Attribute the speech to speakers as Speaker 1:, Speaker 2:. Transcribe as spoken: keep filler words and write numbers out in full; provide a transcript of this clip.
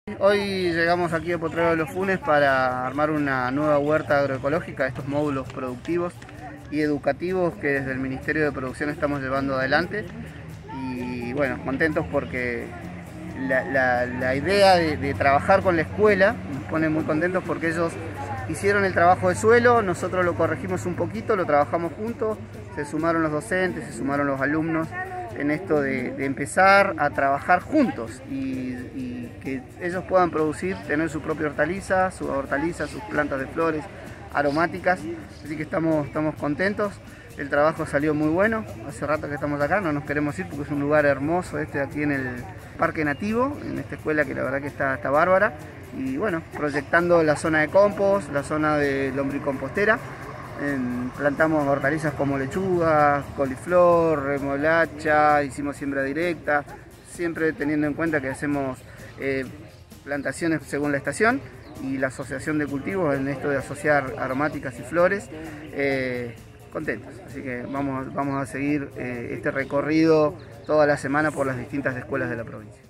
Speaker 1: Hoy llegamos aquí a Potrero de los Funes para armar una nueva huerta agroecológica, estos módulos productivos y educativos que desde el Ministerio de Producción estamos llevando adelante. Y bueno, contentos porque la, la, la idea de, de trabajar con la escuela nos pone muy contentos porque ellos hicieron el trabajo de suelo, nosotros lo corregimos un poquito, lo trabajamos juntos, se sumaron los docentes, se sumaron los alumnos en esto de, de empezar a trabajar juntos y, y que ellos puedan producir, tener su propia hortaliza, sus hortalizas, sus plantas de flores aromáticas, así que estamos, estamos contentos. El trabajo salió muy bueno, hace rato que estamos acá, no nos queremos ir porque es un lugar hermoso este aquí en el Parque Nativo, en esta escuela que la verdad que está, está bárbara. Y bueno, proyectando la zona de compost, la zona de lombricompostera, en, plantamos hortalizas como lechuga, coliflor, remolacha, hicimos siembra directa, siempre teniendo en cuenta que hacemos eh, plantaciones según la estación y la asociación de cultivos en esto de asociar aromáticas y flores. Eh, contentos, así que vamos, vamos a seguir eh, este recorrido toda la semana por las distintas escuelas de la provincia.